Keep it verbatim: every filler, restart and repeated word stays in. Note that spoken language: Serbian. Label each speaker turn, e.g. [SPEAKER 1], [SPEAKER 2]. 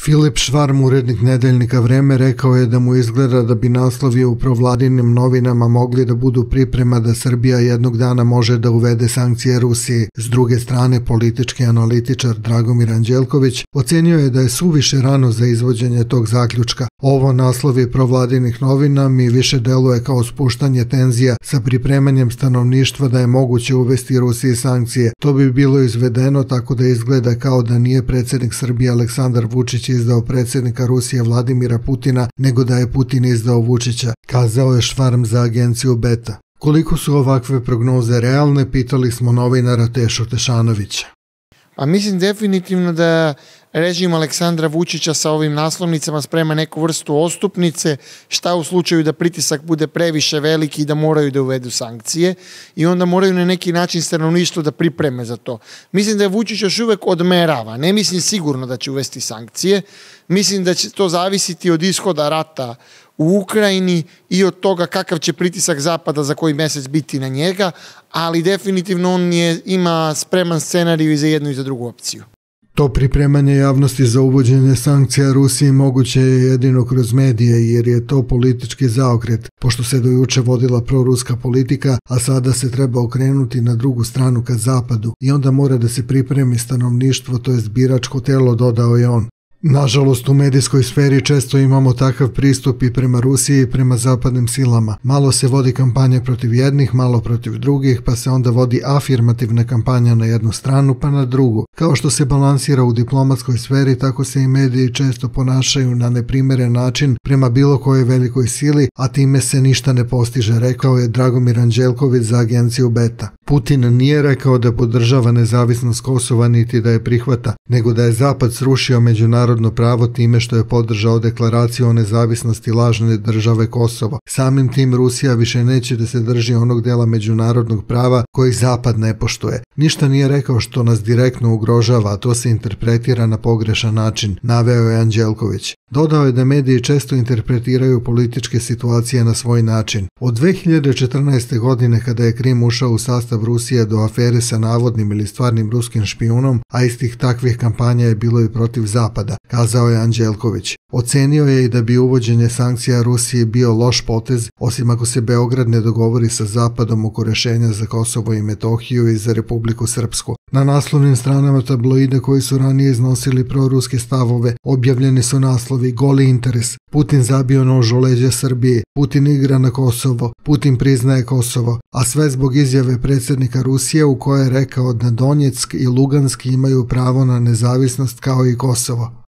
[SPEAKER 1] Filip Švarm, urednik nedeljnika Vreme, rekao je da mu izgleda da bi naslovi u provladinim novinama mogli da budu priprema da Srbija jednog dana može da uvede sankcije Rusiji. S druge strane, politički analitičar Dragomir Anđelković ocenio je da je suviše rano za izvođenje tog zaključka. Ovo naslovi provladinih novina mi više deluje kao spuštanje tenzija sa pripremanjem stanovništva da je moguće uvesti Rusiji sankcije. To bi bilo izvedeno tako da izgleda kao da nije predsjednik Srbije Aleksandar Vučić izdao predsjednika Rusije Vladimira Putina, nego da je Putin izdao Vučića, kazao je Švarm za agenciju Beta. Koliko su ovakve prognoze realne, pitali smo novinara Tešu Tešanovića.
[SPEAKER 2] A mislim definitivno da režim Aleksandra Vučića sa ovim naslovnicama sprema neku vrstu ostupnice, šta u slučaju da pritisak bude previše veliki i da moraju da uvedu sankcije i onda moraju na neki način stanovništvo da pripreme za to. Mislim da je Vučić još uvek odmerava, ne mislim sigurno da će uvesti sankcije, mislim da će to zavisiti od ishoda rata u Ukrajini i od toga kakav će pritisak Zapada za koji mesec biti na njega, ali definitivno on je, ima spreman scenarij i za jednu i za drugu opciju.
[SPEAKER 1] To pripremanje javnosti za uvođenje sankcija Rusiji moguće je jedino kroz medije, jer je to politički zaokret, pošto se do juče vodila proruska politika, a sada se treba okrenuti na drugu stranu ka zapadu i onda mora da se pripremi stanovništvo, to jest biračko telo, dodao je on. Nažalost, u medijskoj sferi često imamo takav pristup i prema Rusiji i prema zapadnim silama. Malo se vodi kampanja protiv jednih, malo protiv drugih, pa se onda vodi afirmativna kampanja na jednu stranu pa na drugu. Kao što se balansira u diplomatskoj sferi, tako se i mediji često ponašaju na neprimeren način prema bilo kojoj velikoj sili, a time se ništa ne postiže, rekao je Dragomir Anđelković za agenciju Beta. Putin nije rekao da podržava nezavisnost Kosova niti da je prihvata, nego da je Zapad srušio međunarodno pravo time što je podržao deklaraciju o nezavisnosti lažne države Kosovo. Samim tim Rusija više neće da se drži onog dela međunarodnog prava koji Zapad ne poštuje. Ništa nije rekao što nas direktno ugrožava, a to se interpretira na pogrešan način, naveo je Anđelković. Dodao je da mediji često interpretiraju političke situacije na svoj način. Od dve hiljade četrnaeste. godine, kada je Krim ušao u sastav Rusije, do afere sa navodnim ili stvarnim ruskim špijunom, a istih takvih kampanja je bilo i protiv Zapada, kazao je Anđelković. Ocenio je i da bi uvođenje sankcija Rusiji bio loš potez, osim ako se Beograd ne dogovori sa Zapadom oko rešenja za Kosovo i Metohiju i za Republiku Srpsku. Na naslovnim stranama tabloida koji su ranije iznosili proruske stavove, objavljeni su naslovi "Goli interes", "Putin zabio nož u leđa Srbije", "Putin igra na Kosovo", "Putin priznaje Kosovo", a sve zbog izjave predsjednika Rusije u kojoj je rekao da Donjeck i Lugansk imaju pravo na nezavisnost kao i Kosovo.